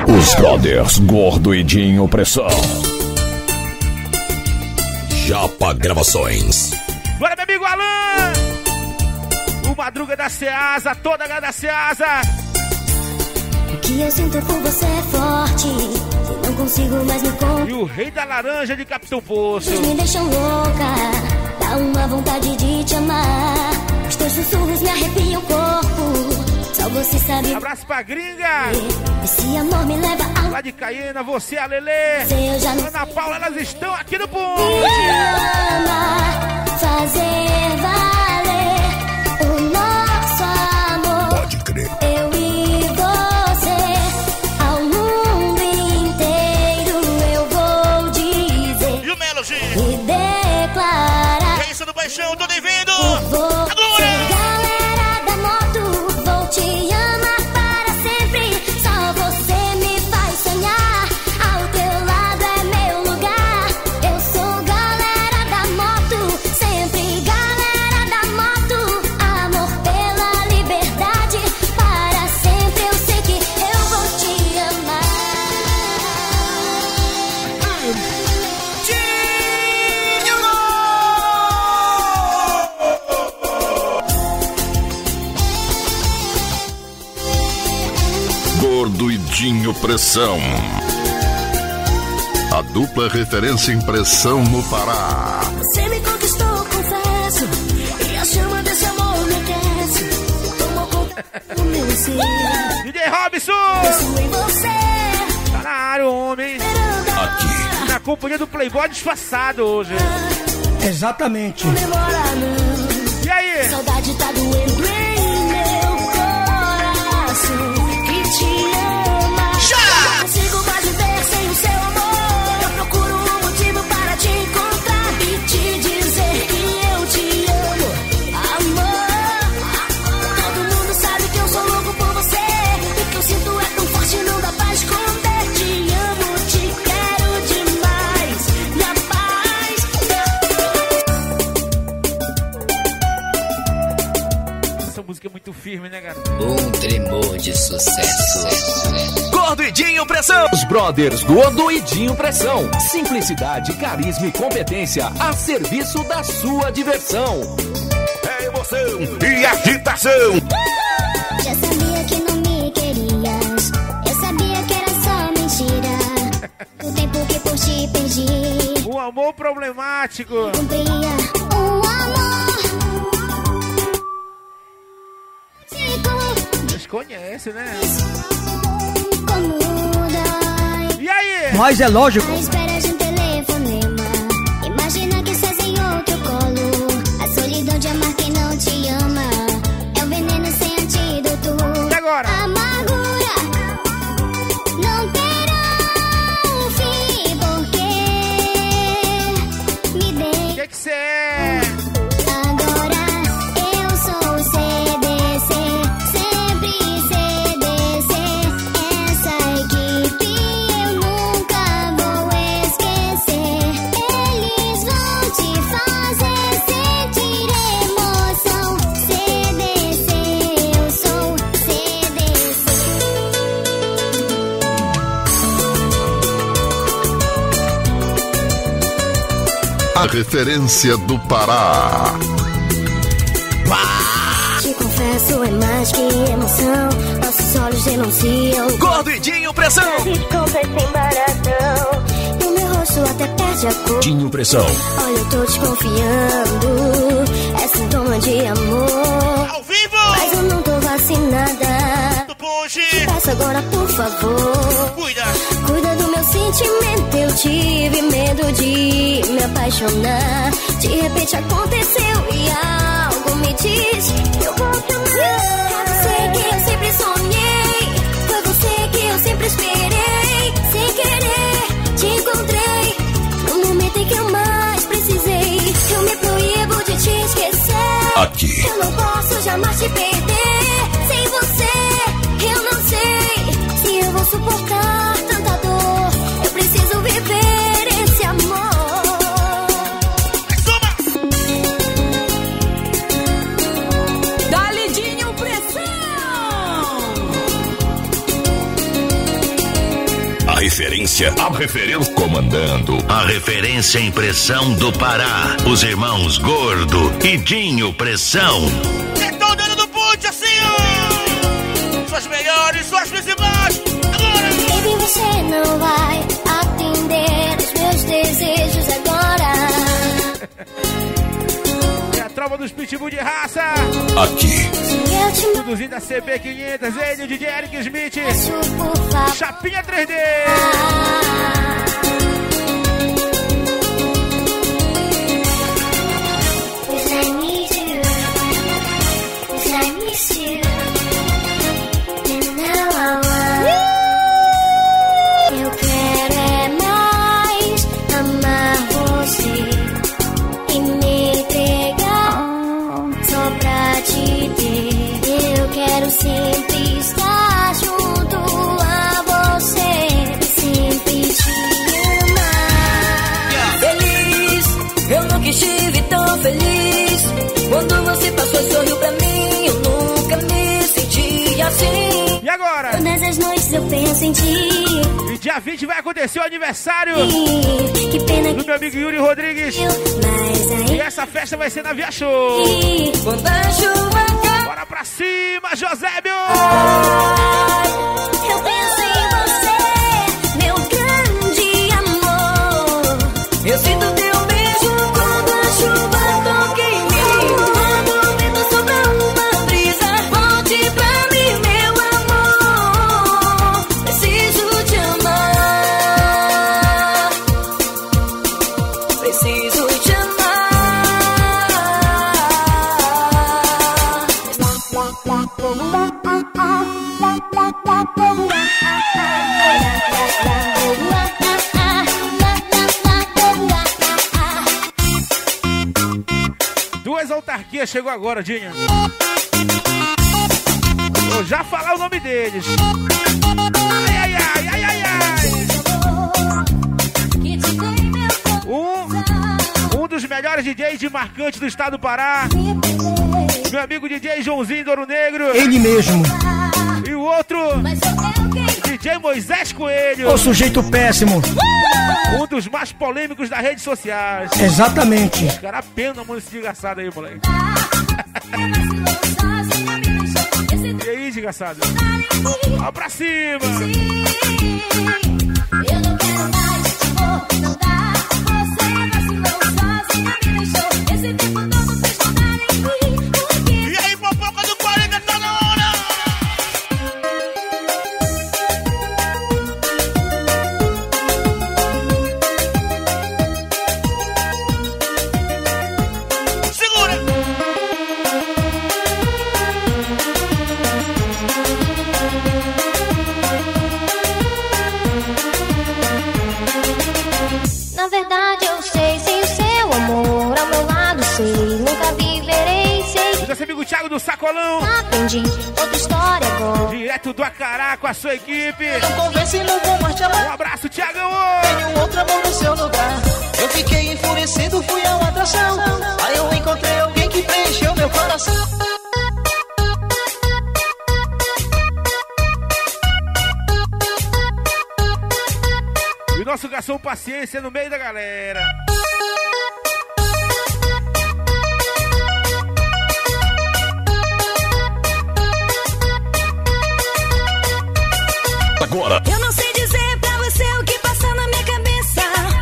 Os brothers Gordo e Dinho Pressão. Japa Gravações. Bora, meu amigo Alan! O Madruga da Ceasa, toda a galera da Ceasa. O que eu sinto por você é forte, não consigo mais me conter. E o rei da laranja de Capitão Poço. Me deixam louca, dá uma vontade de te amar. Os teus sussurros me arrepiam o corpo, só você sabe. Abraço pra gringa. Esse amor me leva a... Lá de Caiena, você, a Lelê, Ana Paula, elas estão aqui no ponte. Me ama, fazer valer o nosso amor. Pode crer. Eu e você, ao mundo inteiro eu vou dizer. E o Melody? E declarar. É isso do Paixão, tô devendo. Vou ser galera da moto, vou te amar para sempre. Só você me faz sonhar, ao teu lado é meu lugar. Eu sou galera da moto, sempre galera da moto. Amor pela liberdade, para sempre eu sei que eu vou te amar. Gordo e Dinho Pressão. A dupla referência em pressão no Pará. Você me conquistou, confesso, e a chama desse amor me aquece. Tomou conta do meu ser. DJ Robson! Penso em você, Tá na área, homem. Aqui. Na companhia do Playboy disfarçado hoje. Exatamente. demora não. E aí? Saudade tá doendo em meu coração, que te ama. Não consigo mais viver sem o seu amor. Eu procuro um motivo para te encontrar e te dizer que eu te amo, amor. Todo mundo sabe que eu sou louco por você, e que eu sinto é tão forte, não dá pra esconder. Te amo, te quero demais, minha paz. Essa música é muito firme, né, cara? Um tremor de sucesso. Gordo e Dinho Pressão. Os brothers Gordo e Dinho Pressão. Simplicidade, carisma e competência a serviço da sua diversão. É emoção e agitação. Já sabia que não me querias, eu sabia que era só mentira. O tempo que por ti perdi, O amor problemático. cumpria um amor. Vocês conhecem, né? Como dói E aí? Mas é lógico. a espera de um telefonema. Imagina que estás em outro colo. A solidão de amar quem não te ama é um veneno sem antídoto. E agora? Amargura não terá um fim, porque me O dei. que cê é? Agora eu sou CDC, sempre CDC. Essa equipe eu nunca vou esquecer. Eles vão te fazer sentir emoção. CDC, eu sou CDC. A referência do Pará. Te confesso, é mais que emoção. Nossos olhos denunciam. Gordo e Dinho Pressão. Desculpa essa embaração. E o meu rosto até perde a cor. Dinho Pressão. Olha, eu tô desconfiando. É sintoma de amor. Ao vivo! Mas eu não tô vacinada. Do Ponte! Peço agora, por favor. Cuida! Cuida do meu sentimento. Eu tive medo de me apaixonar. De repente aconteceu e algo me diz que eu vou te amar. É você que eu sempre sonhei. Foi você que eu sempre esperei. Sem querer, te encontrei no momento em que eu mais precisei. Eu me proíbo de te esquecer. Aqui. Eu não posso jamais te perder. Sem você, eu não sei se eu vou suportar tanta dor. Eu preciso viver esse amor. Dali Dinho Pressão. referência. A referência comandando. A referência impressão do Pará. Os irmãos Gordo e Dinho Pressão. Então dentro do ponte assim, ó. Suas melhores, suas principais. Agora. Baby, você não vai atender os meus desejos agora. É a tropa dos pitbull de raça. Aqui. Produzindo da CB500, ele, o DJ Eric Smith. Por favor. Chapinha 3D. I need you. I miss you. And now I want. Eu quero é mais amar você e me entregar só pra te ter. Eu quero sempre estar junto a você e sempre te amar. Feliz, eu nunca estive tão feliz. Quando você passou e sorriu pra mim, eu nunca me senti assim. E agora? Todas as noites eu penso em ti. E dia 20 vai acontecer o aniversário Que pena do meu amigo Yuri Rodrigues. mas E aí essa festa vai ser na Via Show. quando a chuva cai, Bora pra cima, Josébio! eu penso em você, meu grande amor. eu sinto teu beijo quando a chuva toca em mim. Quando o vento sopra uma brisa, volte pra mim, meu amor. Preciso te amar. Preciso te Duas autarquias chegou agora, Dinha. Vou já falar o nome deles. Ai, ai, ai, ai, ai, ai. Um dos melhores DJs de marcante do estado do Pará. Meu amigo DJ Joãozinho do Ouro Negro. Ele mesmo. E o outro, DJ Moisés Coelho. O sujeito péssimo. Um dos mais polêmicos das redes sociais. Exatamente. Cara, pena a mão desse desgraçado aí, moleque. E aí, desgraçado? Ó pra cima. Eu não quero mais amor, não dá. Você vacilou sozinha, me deixou esse tempo todo pra escutar em mim. E aí, popoca do 40 tá na hora. Segura. Na verdade eu sei, sem o seu amor ao meu lado sei, nunca viverei, sei. Nosso amigo Thiago do Sacolão. Aprendi outra história agora. Direto do Acará com a sua equipe. Não convence, não vou mais te amar. Um abraço, Thiagão. Tenho outro amor no seu lugar. Eu fiquei enfurecido, fui a uma atração. Aí eu encontrei alguém que preencheu meu coração. E o nosso garçom Paciência no meio da galera. Agora. Eu não sei dizer pra você o que passa na minha cabeça.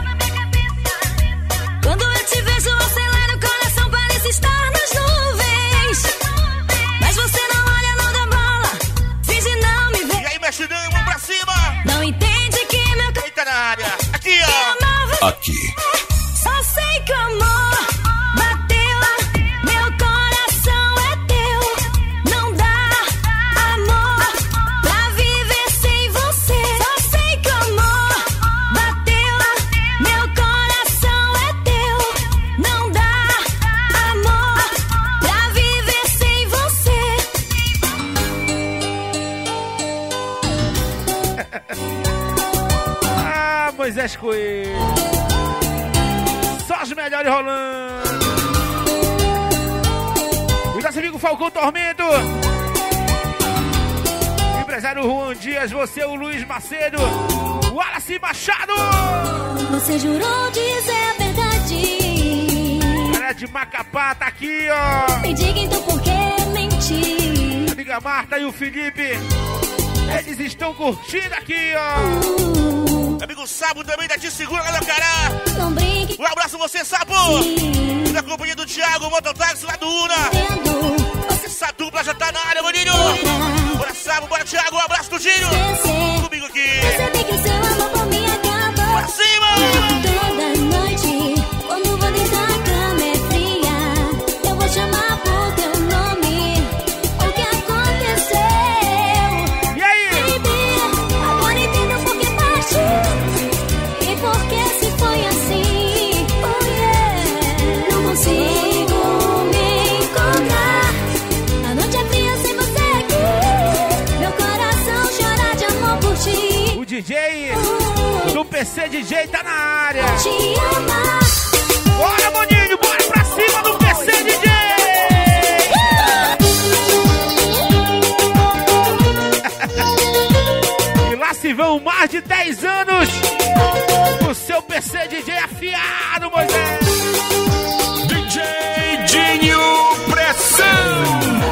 Quando eu te vejo, acelera o coração, parece estar nas nuvens. Mas você não olha, não dá bola, finge não me ver. E aí, mestre Dan, vamos pra cima. Não entende que meu Eita na área. Aqui, ó. amava. Aqui. Só sei que o amor bateu, meu coração é teu. Não dá amor pra viver sem você. Só sei que o amor bateu, meu coração é teu. Não dá amor pra viver sem você. Ah, Moisés Coelho. Só os melhores rolando. E o nosso amigo Falcão Tormento. E empresário Juan Dias, você, o Luiz Macedo, o Wallace Machado. Você jurou dizer a verdade. Galera de Macapá tá aqui, ó. Me diga então por que mentir. A amiga Marta e o Felipe, eles estão curtindo aqui, ó. Amigo Sabo também da Te Segura, lá do Cará. Não brinque. Um abraço a você, Sabo. E na companhia do Thiago, Mototáxi lá do Una. Essa dupla já tá na área, maninho. Bora, Sabo, bora, Thiago. Um abraço do Dinho. Comigo aqui. Percebi que o seu amor por mim acaba. Pra cima! Toda noite, quando vou deitar, a cama é fria. Eu vou chamar por teu nome. O que aconteceu? E aí? Baby, agora entendo por que partiu. E por que se foi assim? Oh yeah. Não consigo me encontrar. A noite é fria sem você aqui. Meu coração chora de amor por ti. O DJ do PC DJ tá na área. Te amar. Bora, maninho, bora pra cima do PC DJ. E lá se vão mais de 10 anos. O seu PC DJ afiado, Moisés. DJ Dinho Pressão.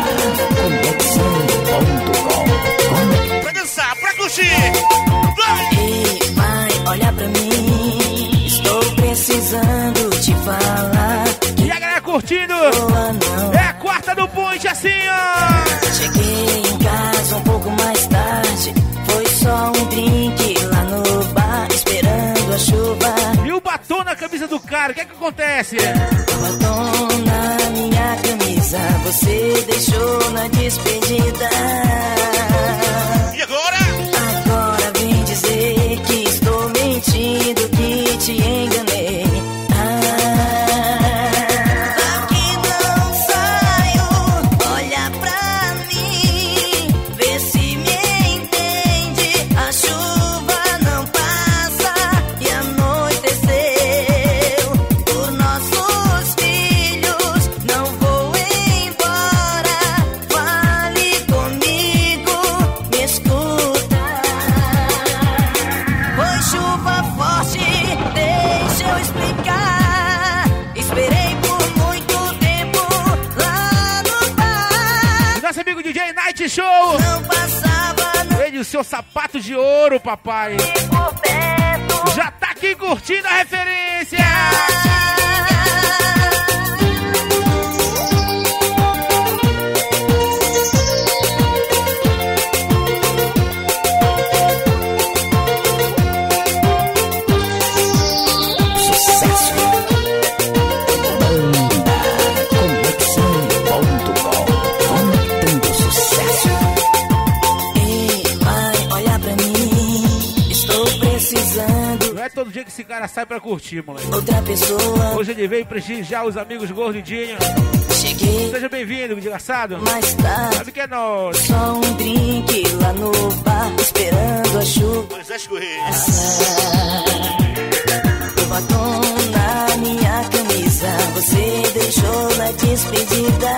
Pra dançar, pra curtir. Vai! Ei, vai, olha pra mim. Estou precisando te falar. E a galera curtindo. Boa não. É a quarta do Ponte, assim, ó. Cheguei em casa um pouco mais tarde. Foi só um drink lá no bar, esperando a chuva. E o batom na camisa do cara, o que é que acontece? Batom na minha camisa, você deixou na despedida. E agora? Agora vem dizer que estou mentindo, que te enganei. Daqui não saio, olha pra mim, vê se me entende. A chuva não passa e anoiteceu. Por nossos filhos não vou embora. Fale comigo, me escuta. Foi chuva forte, deixa eu explicar. Esperei por muito tempo lá no bar. Nosso amigo DJ Night Show. Não passava, não Ele e o seu sapato de ouro, papai. ficou perto. Já tá aqui curtindo a referência. Sucesso. Conexão.com. Conectando sucesso. Ei, vai, olha pra mim. Estou precisando. Não é todo dia que esse cara sai pra curtir, moleque. Outra pessoa. Hoje ele veio prestigiar os amigos gordidinhos. Cheguei Seja bem-vindo, desgraçado. mais tarde. Sabe que é nós. Só um drink lá no bar, esperando a chuva. Moisés Correia. O batom na minha camisa, você deixou na despedida.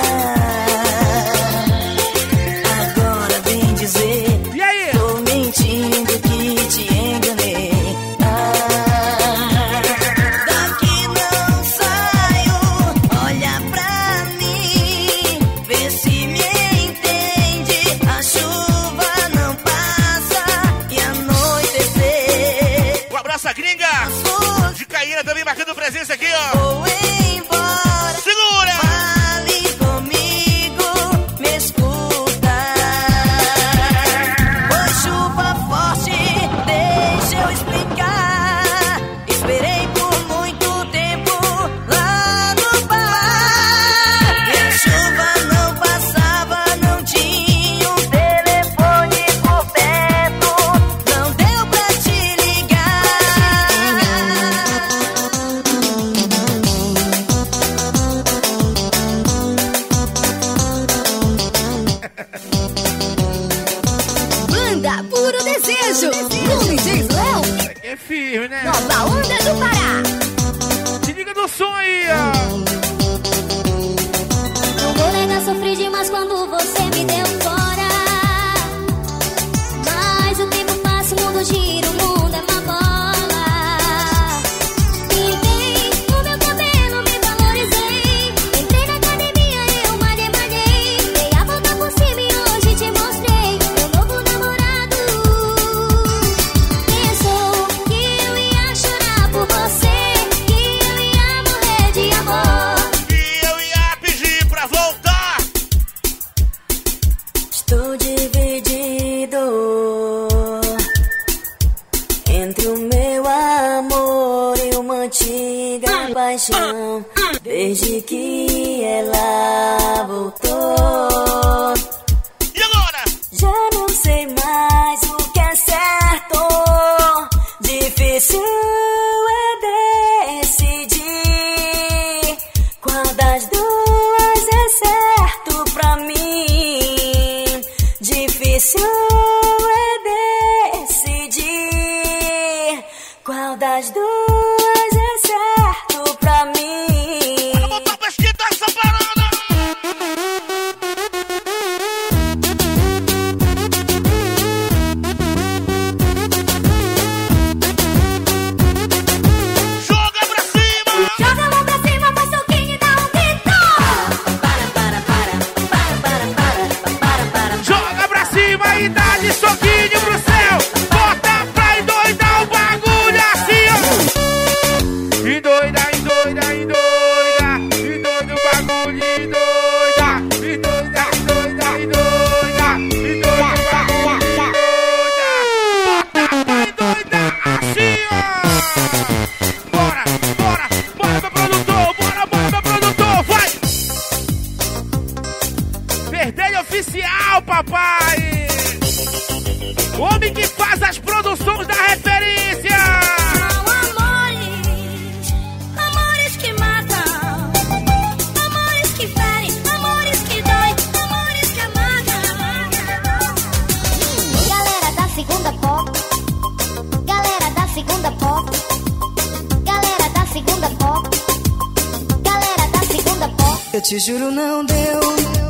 Agora vem dizer, E aí? tô mentindo, que te enganei. Daqui não saio, olha pra mim, vê se me entende. A chuva não passa e anoitecer. Um abraço à gringa. De Caína também marcando presença aqui, ó. Vou embora. Segura! Fale comigo, me escuta. Foi chuva forte, deixa eu explicar. Esperei por muito tempo lá no bar. E a chuva não passava, não tinha um telefone por perto. Não deu pra te ligar. Banda Puro Desejo, com DJ Léo, É firme, né? Nova Onda do Pará. Se liga no som aí, ó. Não vou negar, sofri demais quando você me deu fora. entre o meu amor e uma antiga paixão. Desde que ela voltou, E agora? já não sei mais o que é certo. Difícil é decidir qual das duas é certo pra mim. Difícil é decidir qual das duas é certo pra mim. Bora botar pra esquentar essa parada! Joga pra cima! Joga a mão pra cima, faz soquinho e dá um grito. Joga pra cima e dá de soquinho pro céu. Bota pra endoidar o bagulho assim, ó. Endoida, endoida, endoida. Endoida o bagulho, endoida. Endoida, endoida, endoida. Endoida o bagulho, endoida. Bota pra endoidar assim, ó. Bora, bora, bora, meu produtor. Bora, bora, meu produtor, vai. Verdelho oficial, papai! O homem que faz as produções da referência! São amores, amores que matam, amores que ferem, amores que doem, amores que amargam. Galera da segunda pop, galera da segunda pop, galera da segunda pop, galera da segunda pop. Eu te juro, não deu.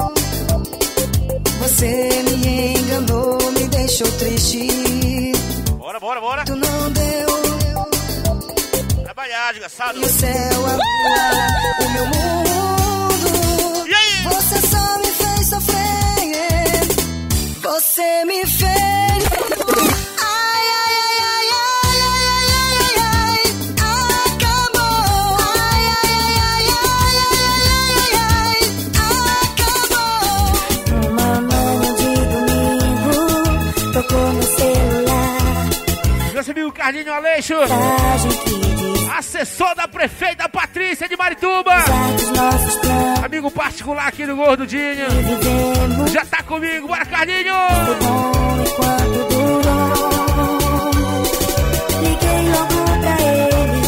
Você me enganou, me deixou triste. Bora, bora, bora! Tu não deu. Trabalhar, desgraçado! E o céu, a lua, o meu mundo. E aí? Você só me fez sofrer. Você me fez. Ai, ai, ai, ai, ai, ai, ai, ai, acabou. Ai, ai, ai, ai, ai, ai, acabou. Uma manhã de domingo, tocou no celular. Nosso amigo Carlinho Aleixo, Mensagem que diz assessor da prefeita Patrícia de Marituba, dos nossos planos amigo particular aqui do Gordudinho, vivemos. já tá comigo, bora Carlinho! Foi bom enquanto durou. Liguei logo pra ele.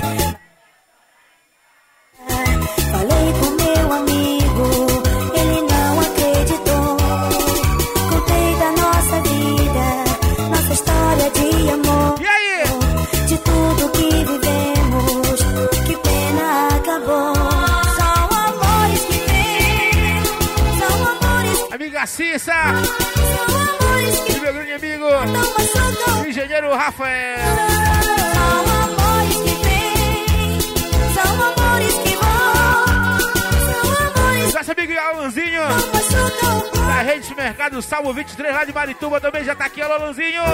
Falei com meu amigo, ele não acreditou. Contei da nossa vida, nossa história de amor. E aí? De tudo que vivemos, que pena acabou. São amores que vêm, são amores que Amiga Cissa, são amores que e meu grande amigo, não machucam. o engenheiro Rafael. São amores que vêm, são amores que vão. São amores Nosso amigo Alanzinho, que não machucam. da rede de supermercado Salmo 23 lá de Marituba, também já tá aqui, alô Alanzinho.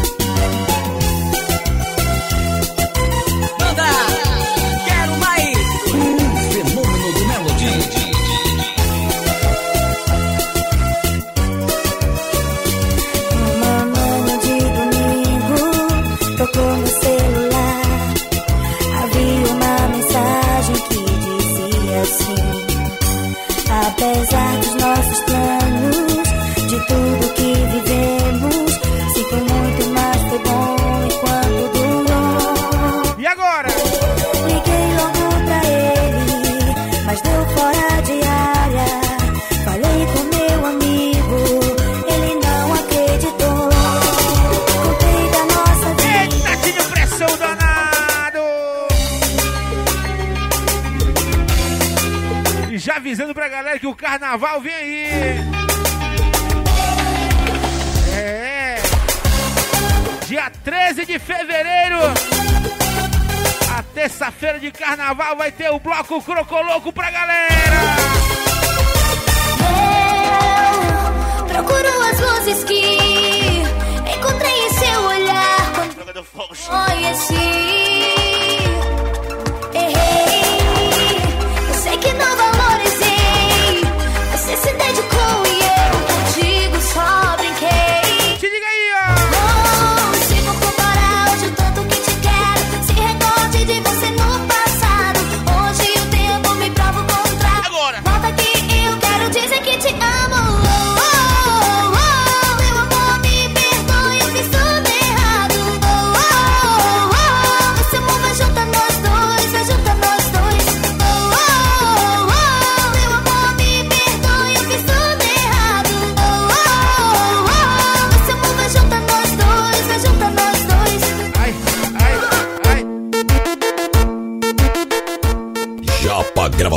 Banda, quero mais. Fenômeno do Melody. Uma manhã de domingo, tocou no celular. Havia uma mensagem que dizia assim: apesar dos nossos planos, de tudo que vivemos, sinto muito, mas foi bom enquanto durou. E agora? Liguei logo pra ele, mas deu fora de área. Falei com meu amigo, ele não acreditou. Contei da nossa vida. Eita, tinha pressão danado! E já avisando pra galera que o carnaval vem aí! É! Dia 13 de fevereiro, a terça-feira de carnaval, vai ter o bloco Crocoloco pra galera! Eu procuro as luzes que encontrei em seu olhar quando Jogador fogo, conheci. Errei, eu sei que não valorizei. Você se dedicou e eu contigo só brinquei. Te diga aí, ó! Consigo comparar hoje o tanto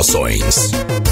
Gravações.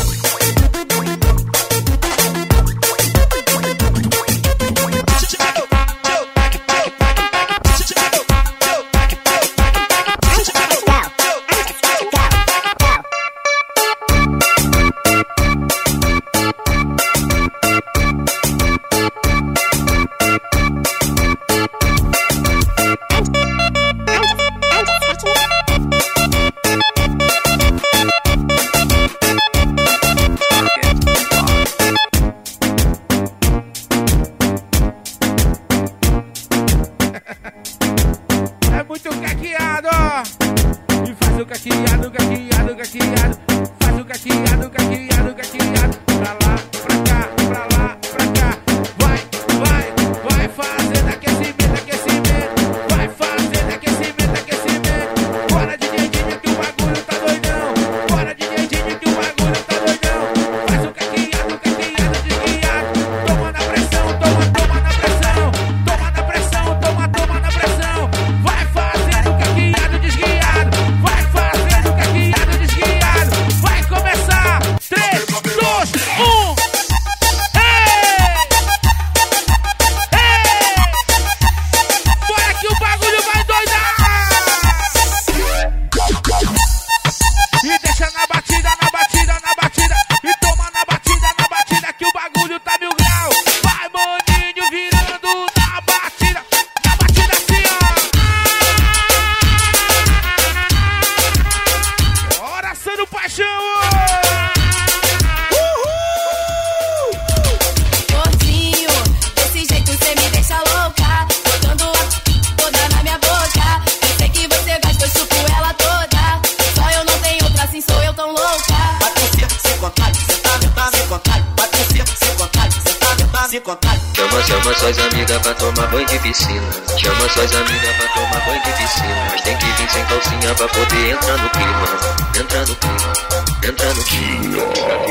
Chama suas amigas pra tomar banho de piscina. Chama suas amigas pra tomar banho de piscina. Mas tem que vir sem calcinha pra poder entrar no clima. Entra no clima, entra no clima.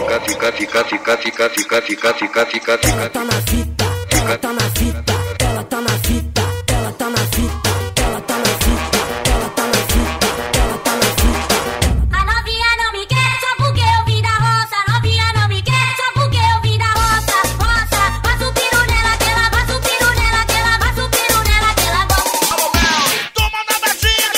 Fica. Ela tá na fita, ela tá na fita, ela tá na fita, ela tá na fita, ela tá na fita, ela tá na fita, ela tá na fita. A novinha não me quer só porque eu vim da roça. A novinha não me quer só porque eu vim da roça. Roça, vai subindo nela que ela vai subindo nela que ela vai subindo nela que ela gosta. Toma na batida.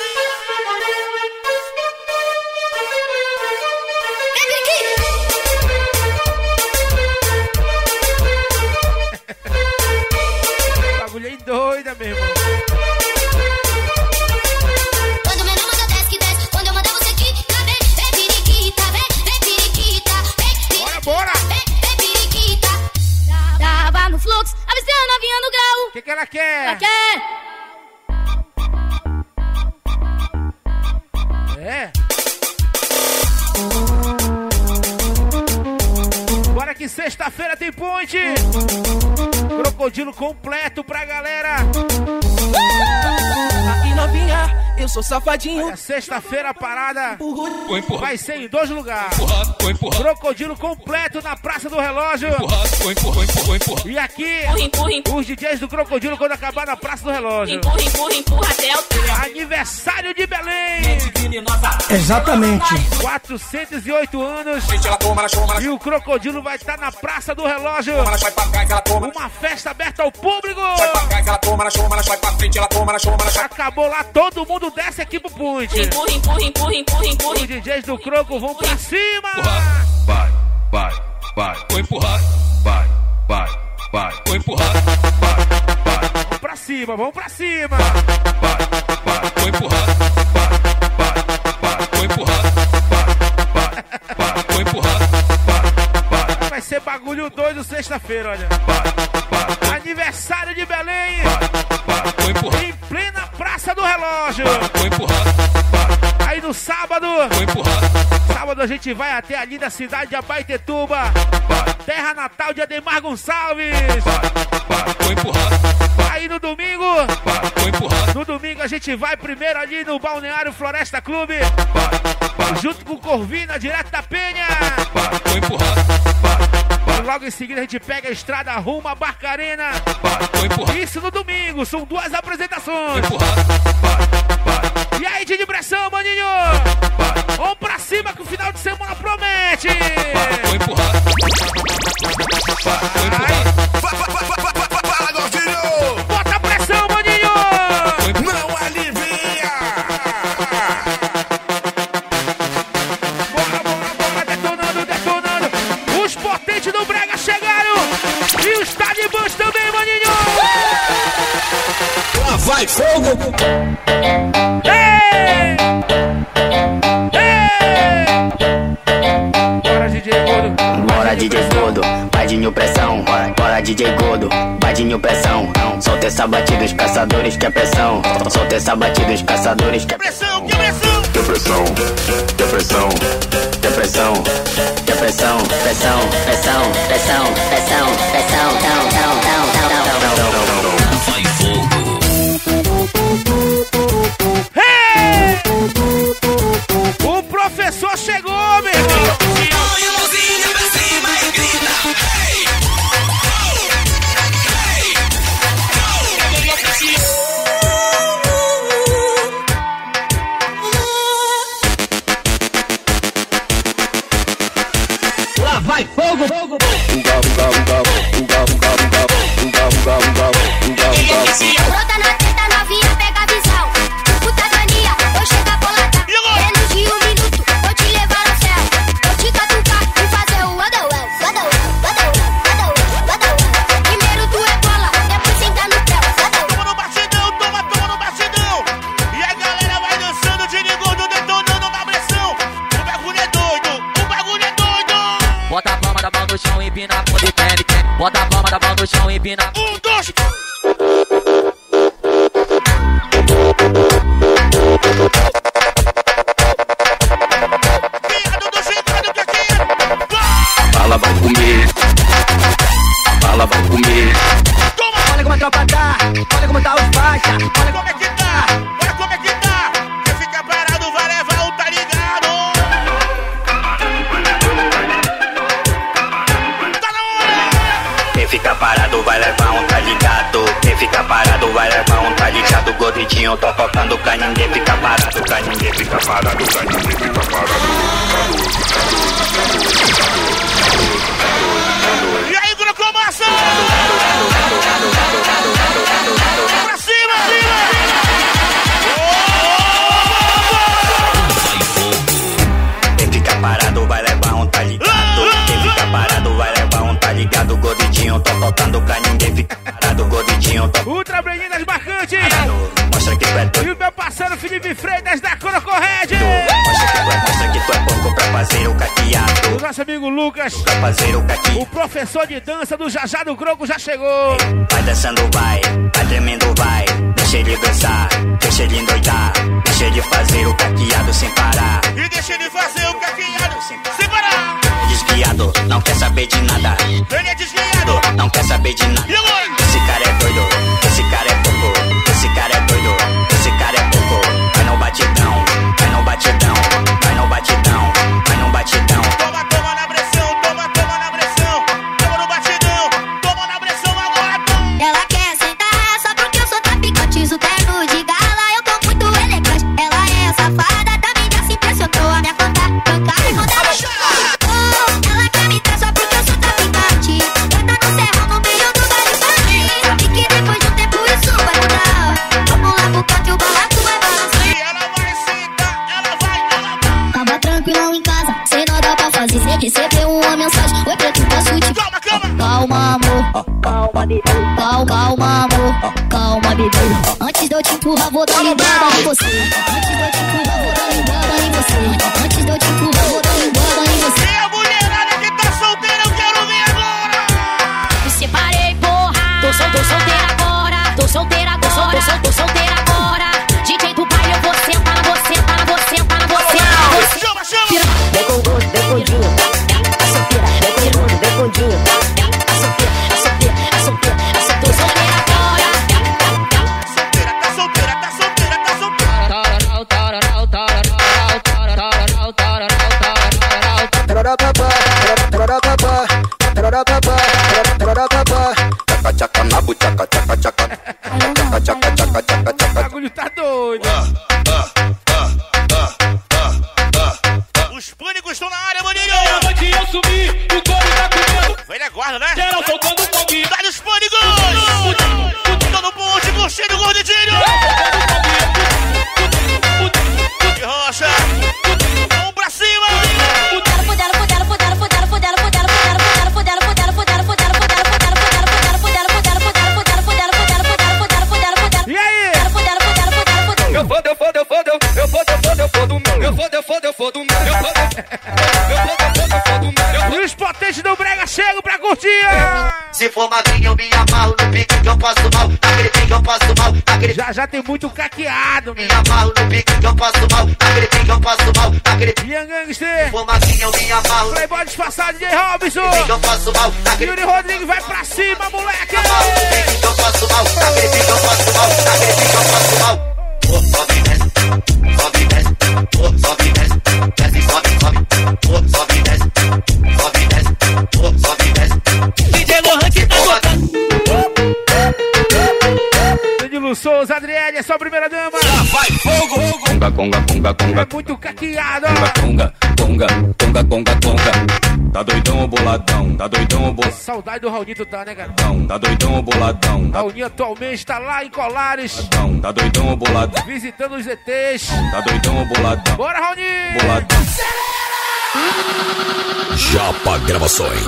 Bagulho aí doida mesmo. Quando meu nome desce que desce, quando eu mandar você aqui, tá vem, vem periquita, vem periquita, vem. Bora! Vem periquita. Tava no fluxo, avistei a novinha no grau. O que ela quer? Ela quer. É? Bora que sexta-feira tem ponte! Crocodilo completo pra galera! Aqui novinha, eu sou safadinho. Olha, sexta-feira a parada Empurra. vai ser em 2 lugares. Empurra. Crocodilo completo na Praça do Relógio. Empurra. E aqui, Empurra. os DJs do Crocodilo quando acabar na Praça do Relógio. Empurra até o teu. Aniversário de Belém! Exatamente. 408 anos. E o Crocodilo vai estar na Praça do Relógio. Uma festa aberta ao público. Acabou lá, todo mundo desce aqui pro ponte. Empurra. Os DJs do Croco vão pra cima. Vai. Vou empurrar. Vai. Vou empurrar. Vai. Vamos pra cima, vamos pra cima. Vai. Vou empurrar. Vai. Vou empurrar. Vai. Vou empurrar. Vai ser bagulho doido sexta-feira, olha. Aniversário de Belém. Vou empurrar. Em plena Praça do Relógio. Vou empurrar. Aí no sábado. Vou empurrar. Sábado a gente vai até a linda cidade de Abaetetuba. Terra natal de Ademar Gonçalves. Vou empurrar. Aí no domingo. Vou empurrar. No domingo a gente vai primeiro ali no Balneário Floresta Clube. Junto com Corvina, direto da Penha. Vou empurrar. E logo em seguida a gente pega a estrada rumo a Barcarena. Vou empurrar. Isso no domingo, são 2 apresentações. Vou empurrar. E aí, de pressão, maninho? Vamos pra cima que o final de semana vai fogo. Bora, DJ Gordo. Bora, DJ Gordo, Badinho pressão. Bora, DJ Gordo, Badinho pressão. Solta essa batida, os caçadores quer pressão. Solta essa batida, os caçadores quer Pressão, que pressão. Quer pressão, quer pressão, quer pressão, quer pressão, pressão, pressão, pressão, pressão, pressão, tão, tão, tão, tão, tão, tão, tão. Vai fogo. O professor chegou, meu irmão. Põe a mãozinha pra cima e grita. Hey! Lá vai fogo, fogo. Brota na teta, novinha, pega a visão. Puta mania, eu chego a bolada. Menos de 1 minuto, vou te levar ao céu. Vou te catucar e fazer o wadawel, wadawel. Primeiro tu é bola, depois senta no pé. Toma no batidão, toma no batidão. E a galera vai dançando, de gordo detonando na pressão. O bagulho é doido. Bota a palma da mão no chão e empina a bunda e pele. Bota a palma da mão no chão e empina. 1, 2. Bala vai comer, bala vai comer. Olha como a tropa tá, olha como tá os faixa. Olha Como é que tá? Olha como é que tá. Quem fica parado vai levar um, tá ligado? Tá na hora. Quem fica parado vai levar um, tá ligado? Quem fica parado vai levar um, tá ligado? Gordinho, tô tocando pra ninguém fica parado, pra ninguém fica parado, pra ninguém fica parado. E aí, colocou massa! Pra cima! Quem fica parado vai levar um, tá ligado? Quem fica parado vai levar um, tá ligado? Gordinho, tô tocando pra ninguém fica parado. Gordinho, tô Ultra Meninas Marcantes. parado. Mostra que tu é E doido. o meu parceiro Felipe Freitas da Coroco Red. Mostra que tu é pouco pra fazer o caqueado. O nosso amigo Lucas, Pra fazer o caqueado. o professor de dança do Jajá do Croco já chegou. Vai dançando, vai tremendo, vai. Deixa ele dançar, deixa ele endoidar. Deixa ele fazer o caqueado sem parar. E deixa ele fazer o caquinhado sem parar. Desviado, não quer saber de nada. Ele é desviado. Não quer saber de nada. E agora? Esse cara é doido, esse cara é pouco. Esse cara é doido, esse cara é pouco. Vai no batidão, vai no batidão, vai no batidão, vai no batidão. Toma na pressão, toma na pressão. Toma no batidão, toma na pressão agora. Ela quer sentar só porque eu sou tapicotizo, terno de gala, eu tô muito elegante. Ela é safada, também já se impressionou a me afrontar. Trocar e mandar ela quer me dar só porque eu sou traficante. Canta no serrão, no meio do garibaldi. Sabe que depois de um tempo isso vai mudar. Vamos lá pro canto e o balaco vai balançar. E ela vai sentar, ela vai. Tava tranquilão em casa, sem nada pra fazer. Sem receber uma mensagem, oi preto, posso te... Calma. Calma, amor, calma, bebê. Calma, amor, calma, bebê. Antes de eu te empurrar, vou dar ligada em você. Antes de eu te empurrar, vou dar ligada em você. Antes de eu te empurrar, vou dar ligada em você. E a mulherada que tá solteira, eu quero ver agora. Me separei, porra. Tô solteira agora. Tô solteira agora. Tô solteira agora. DJ do baile, eu vou sentar na você, sentar na você, sentar na você. Chama. Vem com gosto, vem com dinho. A solteira, vem com gosto, vem com dinho. A solteira. Tô solteira agora. Tá solteira. O bagulho tá doido. Os pânicos estão na área, maninho. Antes eu subir, o couro tá comendo. Velha guarda, né? Geral soltando foguinho. Dá-lhe os pânicos. Tô no ponte, curtindo o gordinho. De rocha. Vamos pra cima. E aí? for magrinha eu me amarro no pique que eu passo mal. Naquele pique eu passo mal. Naquele já tem muito caqueado, me amarro no pique que eu passo mal. Naquele pique que eu passo mal. Naquele Young Gangster. For magrinha eu me amarro. Playboy disfarçado, DJ Robinson. Pique que eu passo mal. Yuri Rodrigues vai pra cima, moleque. Naquele pique que eu passo mal. Naquele pique que eu passo mal. Naquele pique que eu passo mal. Sobe, desce, sobe, desce, sobe, desce, desce, sobe, sobe, sobe, desce, sobe, desce, sobe, desce. DJ Lohan que tá botando. Danilo Souza, Adriele, é sua primeira dama. Vai fogo, Conga, conga, conga, conga. É muito caqueado. Conga, conga, conga, conga, conga. Tá doidão ou boladão? Tá doidão ou boladão? Saudade do Raulito, tá, né, cara? Tá doidão ou boladão? Raulinho atualmente tá lá em Colares. Tá doidão ou boladão? Visitando os ETs. Tá doidão ou boladão? Bora, Raulinho! Boladão. Japa Gravações.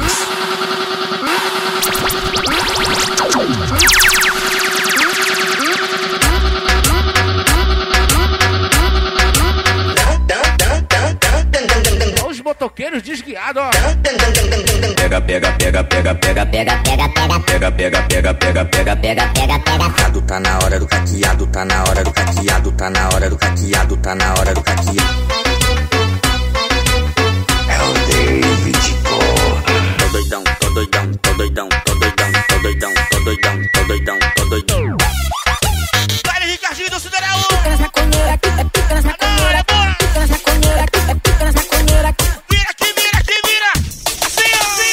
Os motoqueiros desguiados, ó. Pega, pega, pega, pega, pega, pega, pega, pega, pega, pega, pega, pega, pega, pega, pega, pega. Tá na hora do caqueado, tá na hora do caqueado, tá na hora do caqueado, tá na hora do caqueado. É o David Cole. Tô doidão, tô doidão, tô doidão, tô doidão, tô doidão, tô doidão, tô doidão, tô doidão. Vai, Ricardinho do Sideral. Pica na saconeira, pica na saconeira, pica na saconeira, pica na saconeira. Vira aqui, vira aqui, vira. Assim, assim.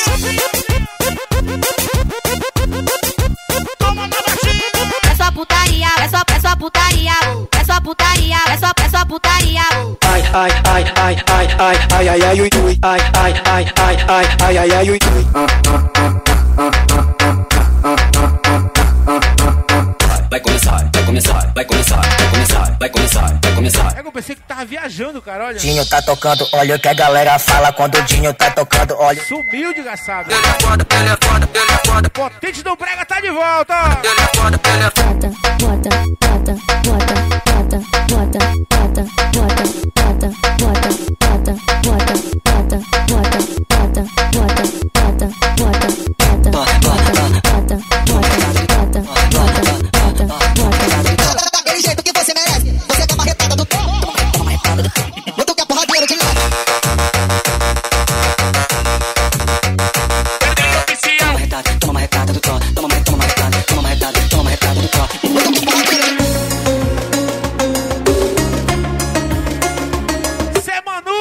Toma na baixinha. É só putaria, é só putaria, é só putaria, é só putaria. Ai, ai, ai, ai, ai, ai, ai, ai, ai, ui, ui, ai, ai, ai, ai, ai, ai, ai, ai, ui, ui. Vai começar, vai começar, vai começar, vai começar, vai começar, vai começar. É que eu pensei que tava viajando, cara, olha. Dinho tá tocando, olha o que a galera fala quando o Dinho tá tocando, olha. Sumiu de gaçado. Ele é foda, ele é foda, ele é foda. Potente do Brega tá de volta, ó. Ele é foda, ele é foda. Bota, bota, bota, bota, bota, bota, bota, bota, bota, bota, bota, bota, bota, bota, bota, bota, bota, Daquele jeito que você merece, você tá marretada do tempo. Toma marretada do tempo. Botou que a porradeira de lado. Toma marretada do tó. Toma marretada, toma marretada do tó. Cê Manu,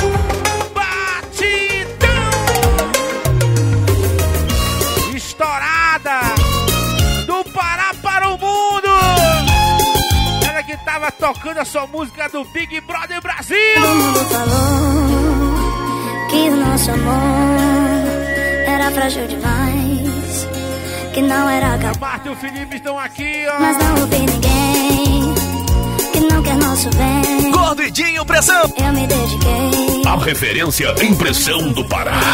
batidão, estourada do Pará para o mundo. Ela que tava tocando a sua música do Big Brother Brasil. Todo mundo falou que o nosso amor era frágil demais, que não era capaz. A Marta e o Felipe estão aqui, ó. Mas não ouvi ninguém que não quer nosso bem. Gordo e Dinho Pressão. Eu me dediquei. A referência Impressão do Pará.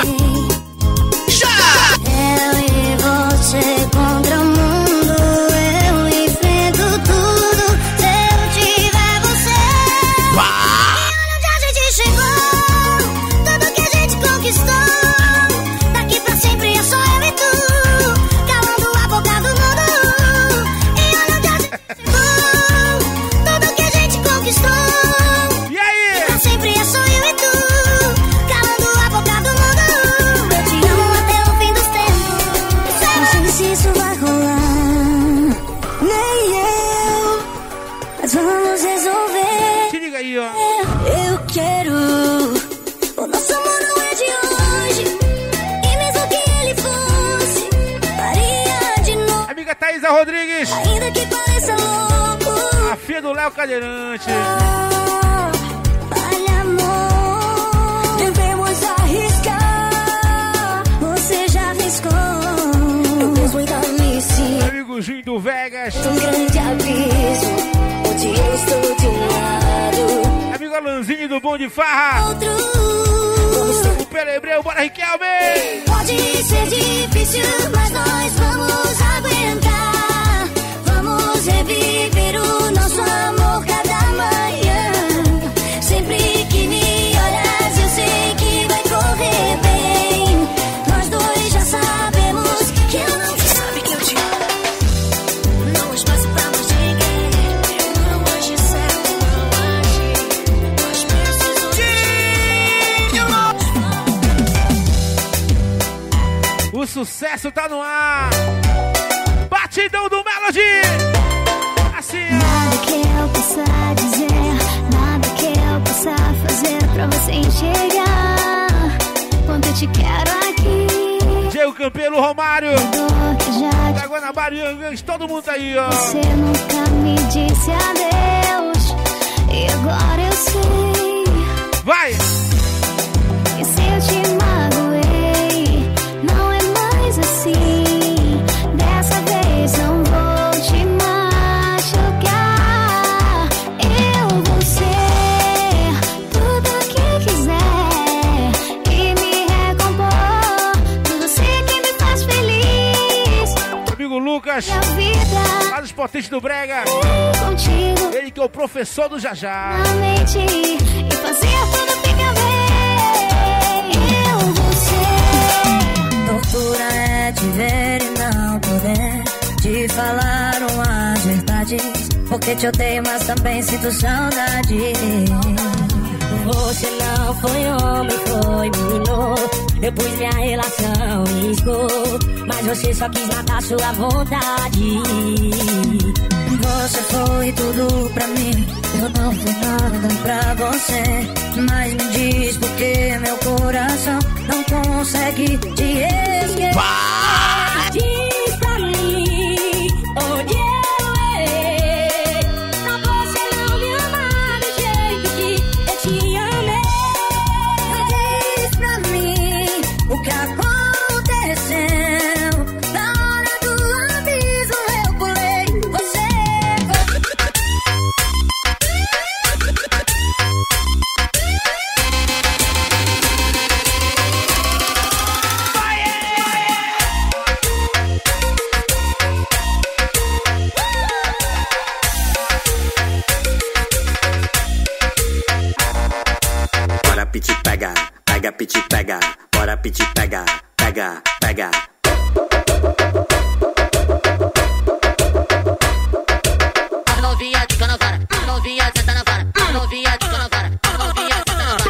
Eu e você contra o mundo. Eu enfrento tudo se eu tiver você. E olha onde a gente chegou, tudo que a gente conquistou. Daqui pra sempre é só eu e tu, calando a boca do mundo. E olha onde a gente chegou, tudo que a gente conquistou. E aí? Pra sempre é só eu e tu, calando a boca do mundo. Eu te amo até o fim dos tempos. Não sei se isso vai rolar, nem eu, mas vamos resolver. Se liga aí, ó. Eu quero. O nosso amor não é de hoje, e mesmo que ele fosse, faria de novo. Amiga Thaisa Rodrigues, Ainda que pareça louco. a filha do Léo Cadeirante. Vale, amor, devemos arriscar. Você já arriscou. Eu mesmo ainda me sinto Amigo Jim do Vegas. um grande abismo, onde eu estou de um lado, Amigo Alanzinho do Bom de Farra. outro. O Perebreu, bora Riquelme. Pode ser difícil, mas nós vamos aguentar. Vamos reviver o nosso amor cada manhã. Sempre que me olhas, eu sei que vai correr bem. Nós dois já sabemos que eu não sucesso tá no ar. Batidão do Melody. Assim, nada que eu possa dizer, nada que eu possa fazer pra você enxergar quanto eu te quero aqui. Diego Campelo, Romário, já da Guanabara, todo mundo aí, ó. Você nunca me disse adeus e agora eu sei. Vai! E se eu te magoei, não é mais assim. Dessa vez não vou te machucar. Eu vou ser tudo que quiser e me recompor. Tudo sei que me faz feliz. Amigo Lucas, lá dos potentes do Brega. Contigo, ele que é o professor do Jajá. na mente e fazer tudo ficar bem. Eu vou ser. Tortura é te ver e não poder te falar umas verdades. Porque te odeio, mas também sinto saudade. Você não foi homem, foi menino. Eu pus minha relação em risco, mas você só quis matar sua vontade. Você foi tudo pra mim, eu não fui nada pra você. Mas me diz por que meu coração não consegue te esquecer. Diz pra mim onde eu errei, pra você não me amar do jeito que eu te amei. Diz pra mim o que aconteceu. Na hora do aviso eu pulei, você Bora piti pega, pega piti pega, bora piti pega, pega, pega. As novinha de canavara, as novinha senta na vara, as novinha de canavara, as novinha senta na vara.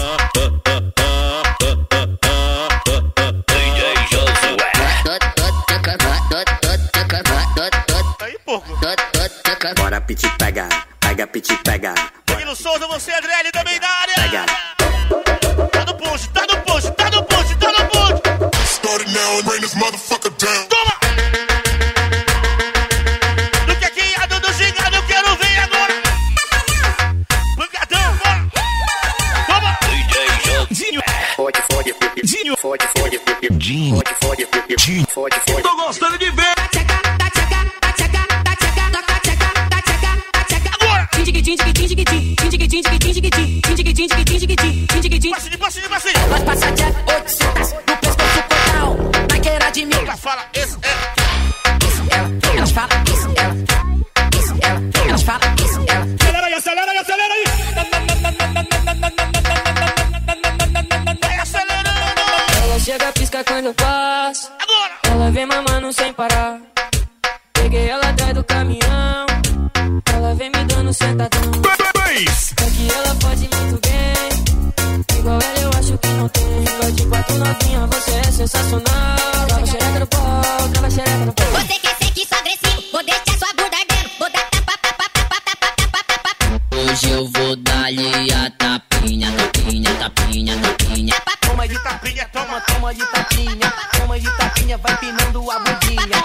Aí, porco. Bora piti pega, pega piti pega. Danilo Souza, você, Adriele, também na área. Pega. Tá no post, tá no post, tá no post, tá no post. Start it now and bring this motherfucker down. Toma! Do que aqui, a do gigado, eu quero ver agora. Pancadão, bora. Toma! Dinho. Fode, fode, Dinho. Fode, fode, Dinho. Fode, fode, Dinho. Fode, fode. Tô gostando de ver. Passinho. Vai passar de 800 no pescoço total. Vai querer de mim. Ela fala, esse é. Isso, ela. Elas falam, isso, ela. Isso, ela. Elas falam, isso, ela. Acelera aí, acelera aí, acelera aí. Vai acelerando. Ela chega, pisca quando passa. Agora. Ela vem mamando sem parar. Peguei ela atrás do caminhão. Ela vem me dando sentadão. Só que ela pode muito bem. Igual ela eu acho que não tem. Fica de quatro novinha, você é sensacional. Trava xereca no pau, trava xereca no pau. Você quer ser que sou agressivo, vou deixar sua bunda ardendo, vou dar tapa. Hoje eu vou dar-lhe a tapinha. Toma de tapinha, toma. Toma de tapinha, vai pinando a bundinha.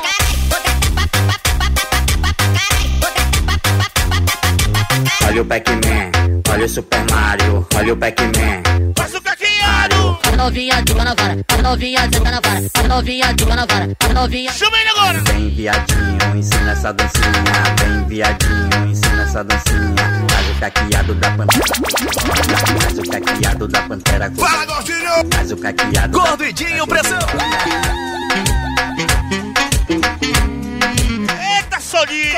Olha o Pac-Man, olha o Super Mario, olha o Pac-Man. Faz o caqueado. As novinha de canavara, as novinha senta na vara, as novinha de canavara, as novinha. Chama ele agora. Vem viadinho, ensina essa dancinha. Vem viadinho, ensina essa dancinha. Faz o caqueado da pantera. Faz o caqueado da pantera. Fala, Gordinho. Faz o caqueado. Gordo e Dinho, pressão. Eita, solinho.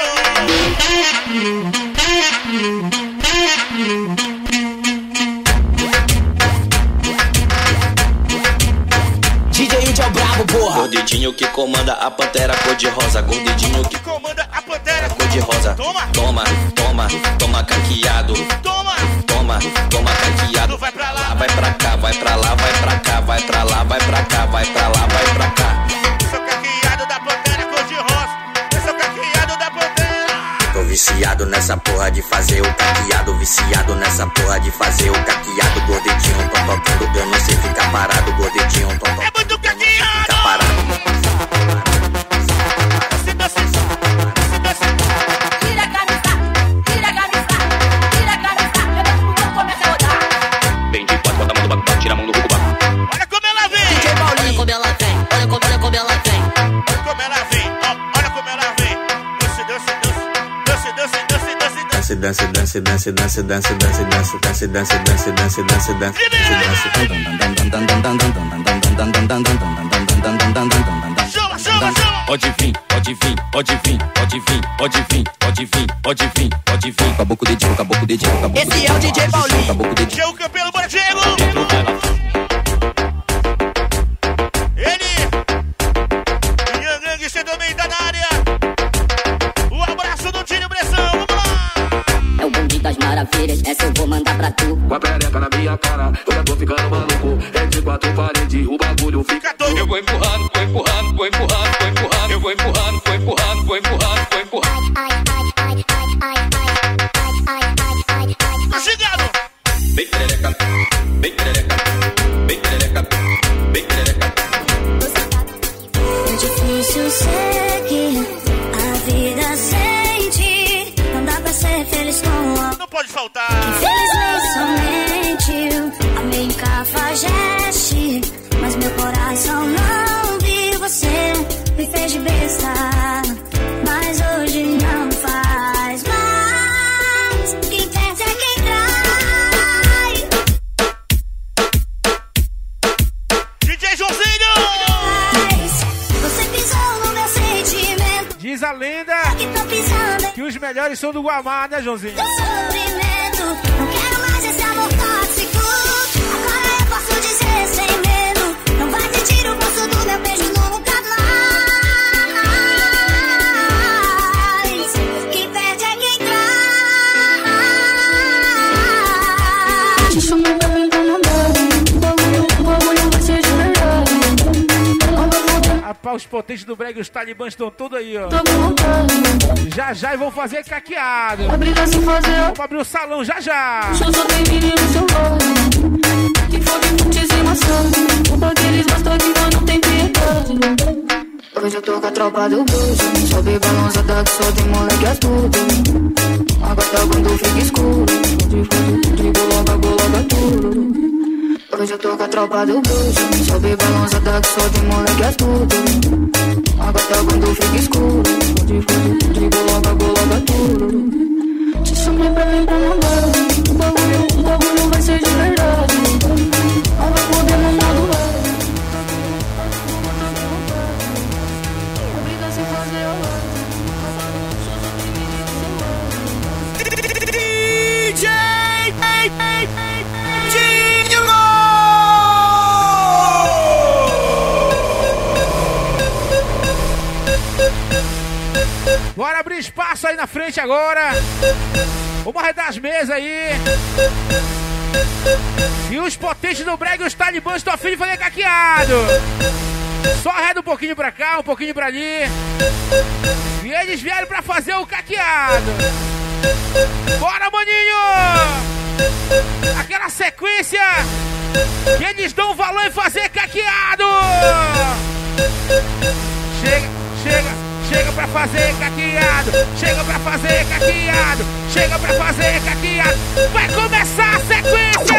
DJ Índio é o brabo, porra. Gordidinho que comanda a pantera cor-de-rosa. Gordidinho que comanda a pantera cor-de-rosa. Toma caqueado. Toma caqueado. Vai pra lá, vai pra cá, vai pra lá, vai pra cá, vai pra lá, vai pra cá, vai pra lá, vai pra cá. nessa porra de fazer o caqueado. Viciado nessa porra de fazer o caqueado. Gordidinho, tô tocando, eu não sei ficar parado. Gordidinho, tô tocando. É muito caqueado! Ficar parado. Tira a camisa, tira a camisa, tira a camisa. O mundo começa a rodar. Vem de quatro, bota a mão no banco, tira a mão do cucubá. Olha como ela vem! DJ Paulinho, como ela vem, olha como ela vem. Olha como ela vem, ó, olha como ela vem. Doce, doce, doce, doce, doce, doce, doce, doce. Dance, dance, dance, dance, dance, dance, dance, dance, dance, dance, dance, dance, dance, Chama, chama, chama! Pode vir, pode vir, pode vir, pode vir, pode vir, pode vir, pode vir, pode vir. Acabou com o dedinho, acabou com o dedinho, acabou com o dedinho. Esse é o DJ Paulinho. Acabou com o dedinho. Diego Campelo, bora Diego! Ele! Yang, você também tá na área! O abraço do Tinho Pressão, vamos lá! É o bonde das maravilhas, essa eu vou mandar pra tu. Com a perereca na minha cara, eu já tô ficando maluco. É de quatro paredes, o bagulho fica doido. Eu vou empurrando, vou empurrando, vou empurrando, vou empurrando. Eu vou empurrando, vou empurrando, vou empurrando, vou empurrando. Tá chegando! Vem perereca, vem perereca, vem perereca, vem perereca. É difícil seguir a vida sem ti. Não dá pra ser feliz com o Não pode faltar! infelizmente somente a minha cafajeste. Mas meu coração não viu você. Me fez de besta, mas hoje não faz mais. Quem perde é quem trai. DJ Joãozinho! Você pisou no meu sentimento. Diz a lenda Que tô pisando que os melhores são do Guamá, né, Joãozinho? em sofrimento. Não quero mais esse amor tóxico. Agora eu posso dizer sem medo. Não vai sentir o gosto do meu beijo nunca mais. Quem perde é quem traz. Te chamei pra mim pra mandar. O bagulho vai ser de verdade. Rapaz, os potentes do Brega e os talibãs estão tudo aí, ó. Tô com vontade. Já já e vão fazer caqueado. A briga se fazer. Vamos abrir o salão já já. Só tem menino no seu lado. Que foda e muitíssima ação. O que eles gostam que não tem piedade. Hoje eu tô com a tropa do beijo. Sobe balançada que só tem moleque astuto. Agora quando fica escuro. Coloca tudo. Hoje eu tô com a tropa do beijo. Sobe balançada que só tem moleque astuto. Agora quando fica escuro. Coloca tudo. Te chamei pra mim pra mandar. O bagulho vai ser de verdade. Não vai poder mandar do lado. Obriga a se fazer ao lado. DJ Dinho! Bora abrir espaço aí na frente agora. Vamos arredar as mesas aí. E os potentes do Brega e os talibãs estão a fim de fazer caqueado. Só arreda um pouquinho pra cá, um pouquinho pra ali. E eles vieram pra fazer o caqueado. Bora, maninho! Aquela sequência que eles dão valor em fazer caqueado. Chega, chega. Chega pra fazer caqueado, chega pra fazer caqueado, chega pra fazer caqueado. Vai começar a sequência!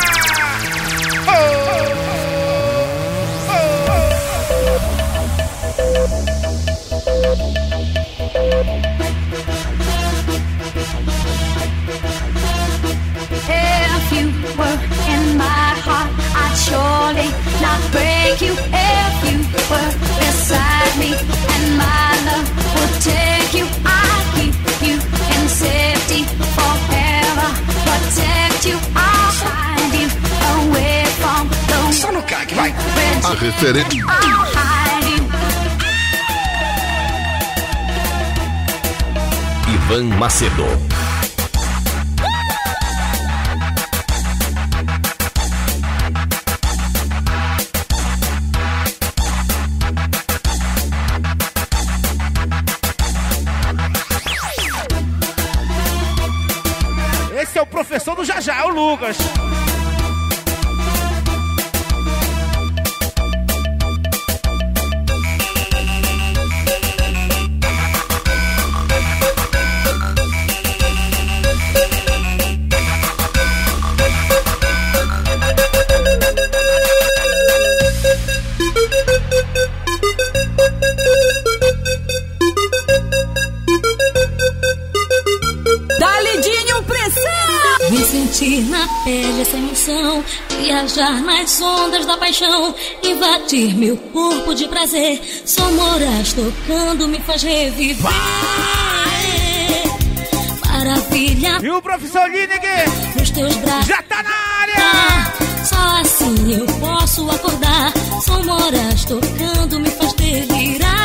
If you were in my heart, I'd surely not break you. If you were beside me and my love would take you, I'd keep you in safety forever, protect you, I'll hide you away from the Só no CAC, vai! A referência. I'll hide you. Ivan Macedo. Esse é o professor do Jajá, o Lucas. Vem sentir na pele essa emoção, viajar nas ondas da paixão, invadir meu corpo de prazer. Só Moraes tocando me faz reviver. Maravilha. E o professor Lineker nos teus braços já tá na área. Só assim eu posso acordar. Só Moraes tocando me faz delirar.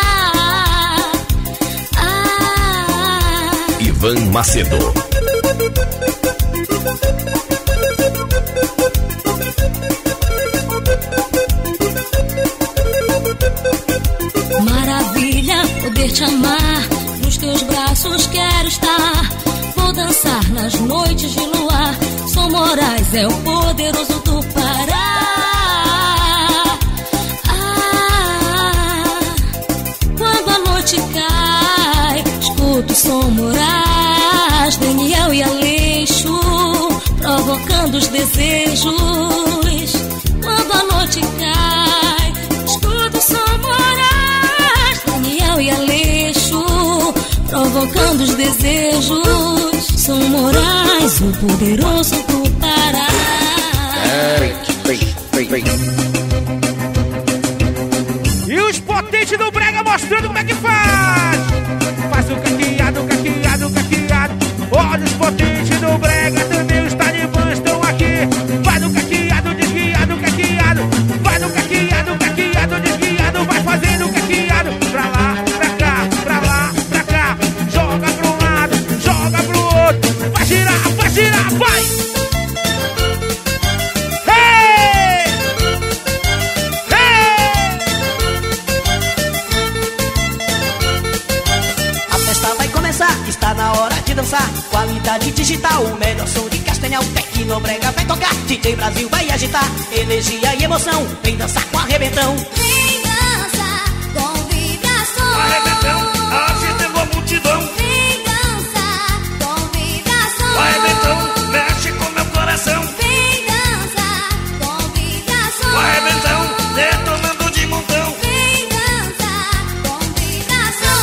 Ivan Macedo. Maravilha poder te amar, nos teus braços quero estar. Vou dançar nas noites de luar. Só Moraes é o poderoso do Pará. Quando a noite cai, escuto Som Moraes, Daniel e Aleixo, provocando os desejos. Quando a noite cai, escuto Som Moraes, Daniel e Aleixo, provocando os desejos. Som Moraes, o poderoso do Pará. E os potentes do Brega mostrando como é que faz. Faz o caqueado, caqueado, caqueado. Olha os potentes do Brega, também os talibãs estão aqui. Vai no caqueado, desguiado, caqueado. Vai no caqueado, caqueado, desguiado. Vai fazendo o caqueado. Pra lá, pra cá, pra lá, pra cá. Joga pro um lado, joga pro outro. Vai girar, vai! Está na hora de dançar, qualidade digital, o melhor som de Castanhal, Tecnobrega vai tocar, DJ Brasil vai agitar, energia e emoção, vem dançar com Arrebentão. Vem dançar com vibração. Arrebentão, agitando a multidão. Vem dançar com vibração. Arrebentão, mexe com meu coração. Vem dançar com vibração. Arrebentão, detonando de montão. Vem dançar com vibração.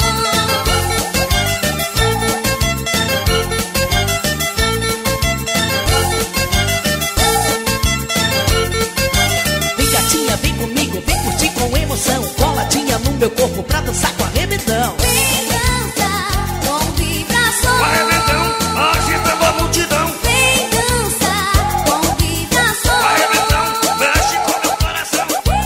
Vem comigo, vem curtir com emoção, coladinha no meu corpo pra dançar com Arrebentão. Vem dançar com vibração. Arrebentão, agitando a multidão. Vem dançar com vibração. Arrebentão, mexe com meu coração.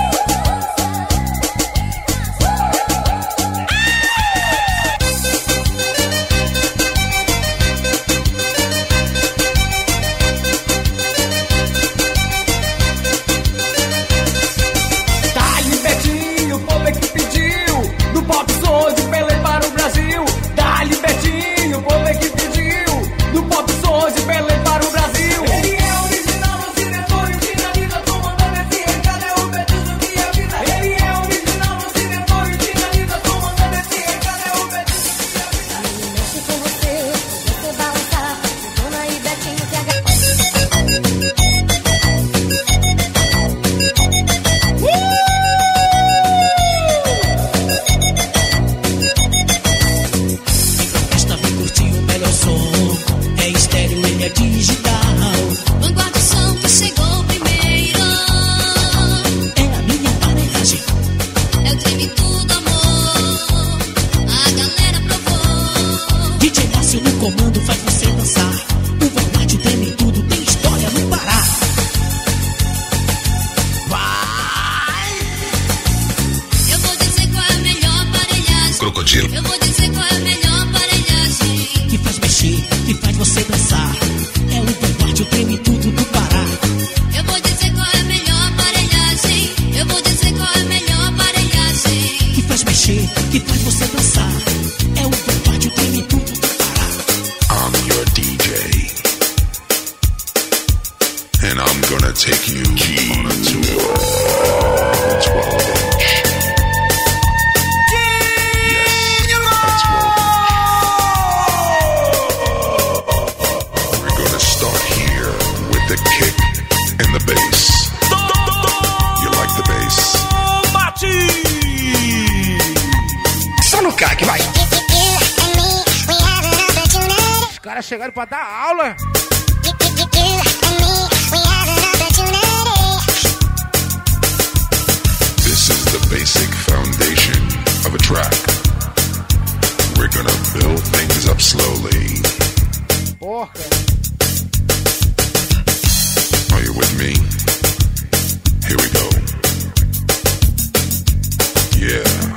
Dá-lhe Betinho, o povo é que pediu. Do pop sou de Pelé para o Brasil. Dá-lhe Betinho, o povo é que pediu. Do pop sou de Pelé para o Brasil. Ele é original, não se depois finaliza. Comandando esse recado é o Betinho que avisa. Ele é original, não se depois finaliza. Comandando esse recado é o Betinho que avisa. Mexe com você balançar. Dona e Betinho que agarra. Esta vem curtir o melhor som, é estéreo, ele é digital. Vanguarda o som que chegou primeiro. É a minha aparelhagem. É o treme tudo amor. A galera provou. DJ Márcio no comando faz você dançar. O Vanguard treme tudo, tem história no Pará. Eu vou dizer qual é a melhor aparelhagem. Crocodilo. Eu vou dizer qual é a melhor aparelhagem. Que faz mexer, que faz você dançar. É o Vanguard, o treme tudo do Pará. Eu vou dizer qual é a melhor aparelhagem. Eu vou dizer qual é a melhor aparelhagem. Que faz mexer, que faz você dançar. É o Vanguard, o treme tudo do Pará. I'm your DJ. and I'm gonna take you on a tour. 12-inch. Yes, a 12-inch. We're gonna start here with the kick and the bass. You like the bass? Só no CAC, vai. Os caras chegaram pra dar aula. This is the basic foundation of a track. We're gonna build things up slowly. Porra. Are you with me? Here we go. Yeah.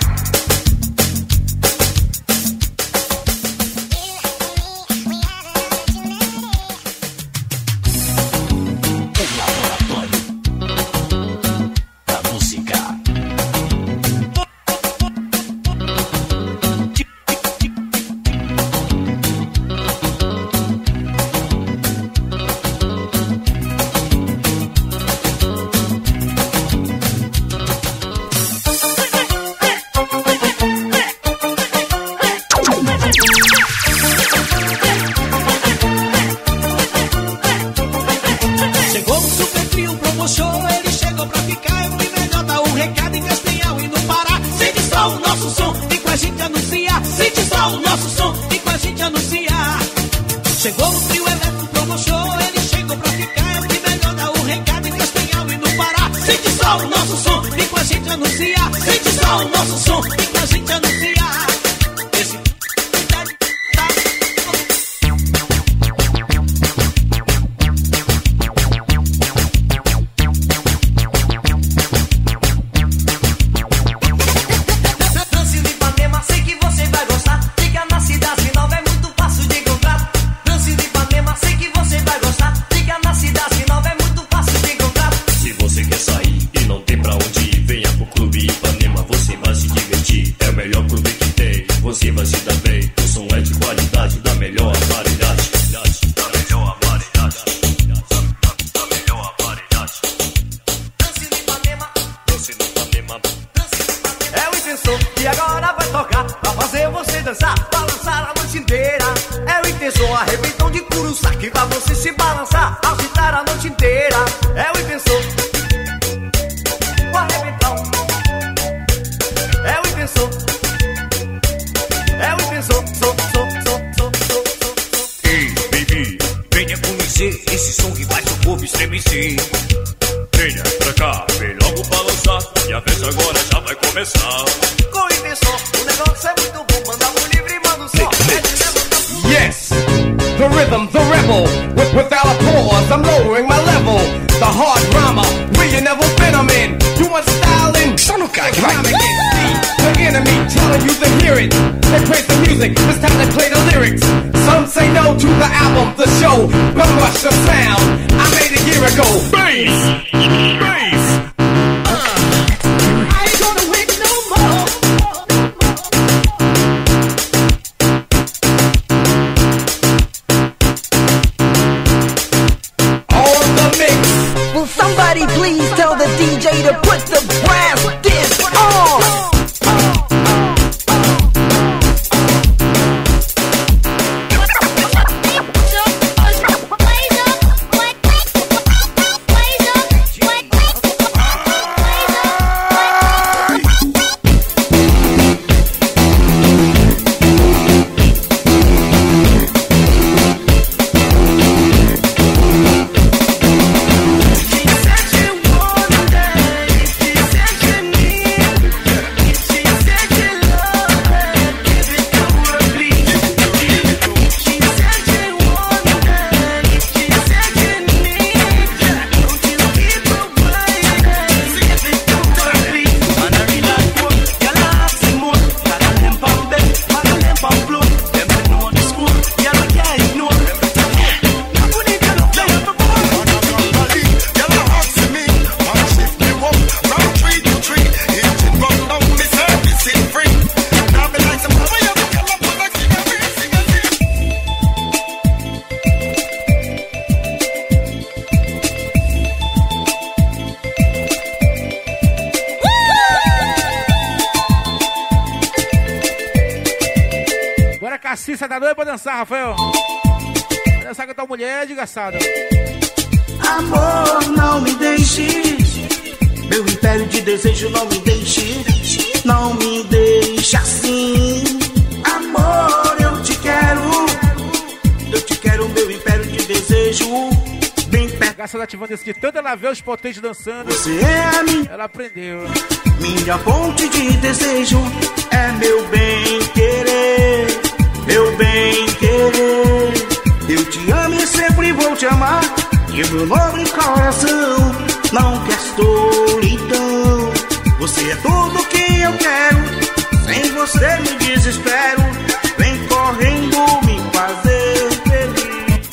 Cissa tá doido pra dançar, Rafael. Dançar com a tua mulher, desgraçado. Amor, não me deixe. Meu império de desejo, não me deixe. Não me deixe assim. Amor, eu te quero. Eu te quero, meu império de desejo. Bem perto. Graças a ativando esse de tanto ela vê os potentes dançando. Você é a minha. Ela aprendeu. Minha fonte de desejo é meu bem querer. Meu bem querer. Eu te amo e sempre vou te amar. E meu nobre coração não quer solidão. Você é tudo que eu quero. Sem você me desespero. Vem correndo me fazer feliz.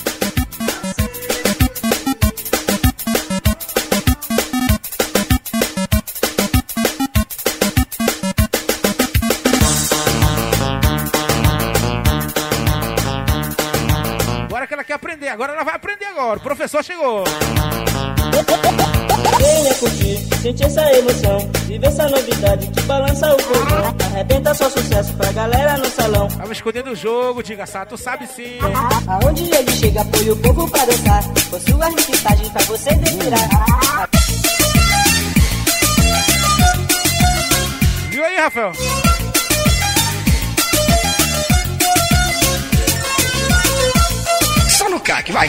Agora que ela quer aprender, agora ela vai aprender agora. O professor chegou. Venha curtir, sentir essa emoção, viver essa novidade que balança o povão. Arrebenta só sucesso pra galera no salão. Tava escondendo o jogo, diga sá, tu sabe sim. Aonde ele chega, põe o povo pra dançar. Com suas mixagens pra você delirar. Viu aí, Rafael? Só no CAC, vai.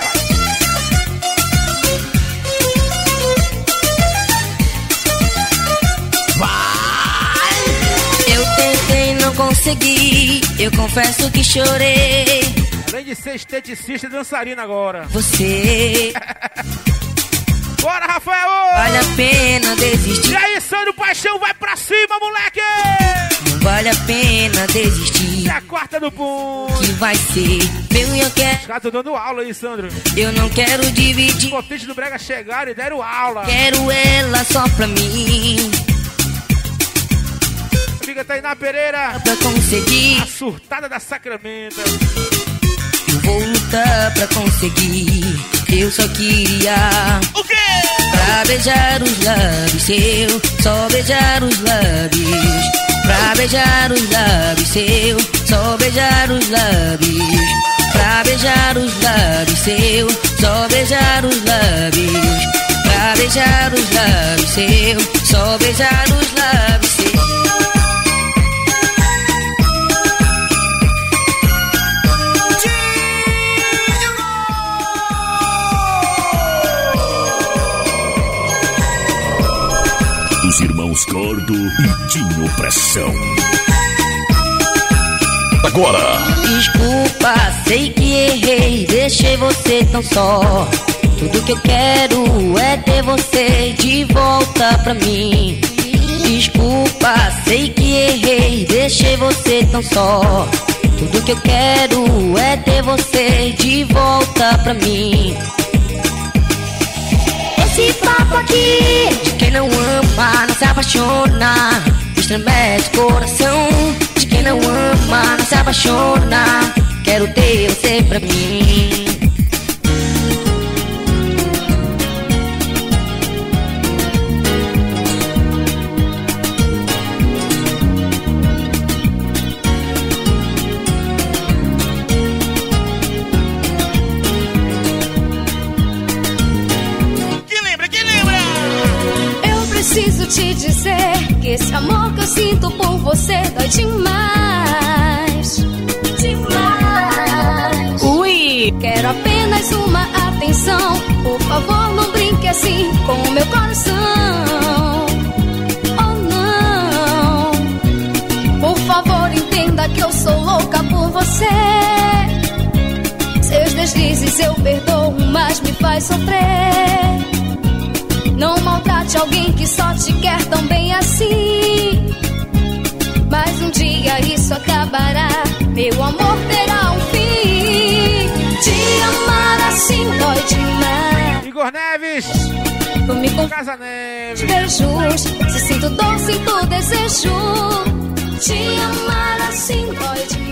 Eu tentei, não consegui. Eu confesso que chorei. Além de ser esteticista e dançarina agora. Você. Bora, Rafael! Vale a pena desistir. E aí, Sandro Paixão, vai pra cima, moleque! Não vale a pena desistir. É a quarta do pum. Que vai ser meu e eu quero. Os caras estão dando aula aí, Sandro. Eu não quero dividir. Os potentes do Brega chegaram e deram aula. Quero ela só pra mim. Amiga Tainá Pereira. Pra conseguir. A surtada da Sacramento. Eu vou lutar pra conseguir. Eu só queria. O quê? Pra beijar os lábios seu. Só beijar os lábios. Pra beijar os lábios seu. Só beijar os lábios. Pra beijar os lábios seu. Só beijar os lábios. Pra beijar os lábios seu. Só beijar os lábios seu. Os irmãos Gordo e Dinho Pressão. Agora. Desculpa, sei que errei, deixei você tão só. Tudo que eu quero é ter você de volta pra mim. Desculpa, sei que errei, deixei você tão só. Tudo que eu quero é ter você de volta pra mim. Esse papo aqui de quem não ama, não se apaixona, estremece o coração. De quem não ama, não se apaixona, quero ter você pra mim. Preciso te dizer que esse amor que eu sinto por você dói demais. Demais. Ui! Quero apenas uma atenção. Por favor, não brinque assim com o meu coração. Oh, não. Por favor, entenda que eu sou louca por você. Seus deslizes eu perdoo, mas me faz sofrer. Não maltrate alguém que só te quer tão bem assim. Mas um dia isso acabará. Meu amor terá um fim. Te amar assim dói demais. Igor Neves. Dormir com Casa Neves. Beijos. Se sinto dor, sinto desejo. Te amar assim dói demais.